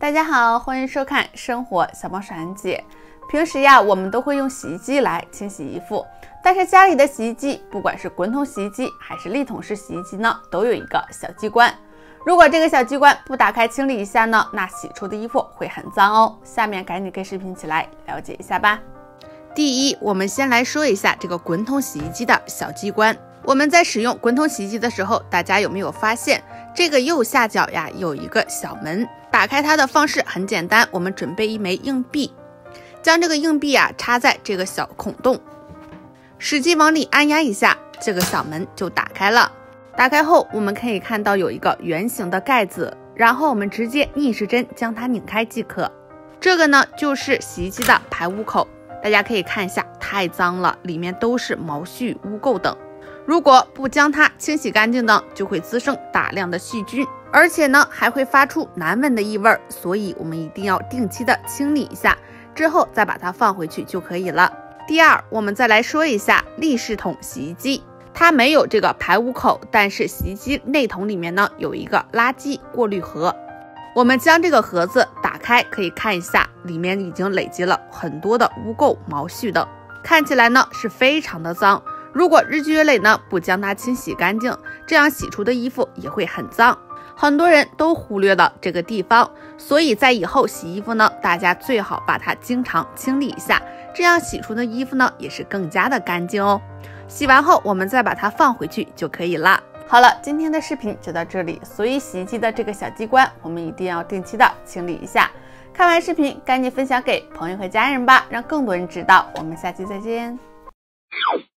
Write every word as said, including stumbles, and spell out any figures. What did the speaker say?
大家好，欢迎收看生活小帮手安姐。平时呀，我们都会用洗衣机来清洗衣服，但是家里的洗衣机，不管是滚筒洗衣机还是立桶式洗衣机呢，都有一个小机关。如果这个小机关不打开清理一下呢，那洗出的衣服会很脏哦。下面赶紧跟视频起来了解一下吧。第一，我们先来说一下这个滚筒洗衣机的小机关。我们在使用滚筒洗衣机的时候，大家有没有发现这个右下角呀有一个小门？打开它的方式很简单，我们准备一枚硬币，将这个硬币啊插在这个小孔洞，使劲往里按压一下，这个小门就打开了。打开后，我们可以看到有一个圆形的盖子，然后我们直接逆时针将它拧开即可。这个呢就是洗衣机的排污口，大家可以看一下，太脏了，里面都是毛絮、污垢等。如果不将它清洗干净呢，就会滋生大量的细菌，而且呢还会发出难闻的异味，所以我们一定要定期的清理一下，之后再把它放回去就可以了。第二，我们再来说一下立式桶洗衣机，它没有这个排污口，但是洗衣机内桶里面呢有一个垃圾过滤盒。我们将这个盒子打开，可以看一下，里面已经累积了很多的污垢、毛絮等，看起来呢是非常的脏。如果日积月累呢，不将它清洗干净，这样洗出的衣服也会很脏。很多人都忽略了这个地方，所以在以后洗衣服呢，大家最好把它经常清理一下，这样洗出的衣服呢也是更加的干净哦。洗完后，我们再把它放回去就可以了。好了，今天的视频就到这里。所以洗衣机的这个小机关，我们一定要定期的清理一下。看完视频，赶紧分享给朋友和家人吧，让更多人知道。我们下期再见。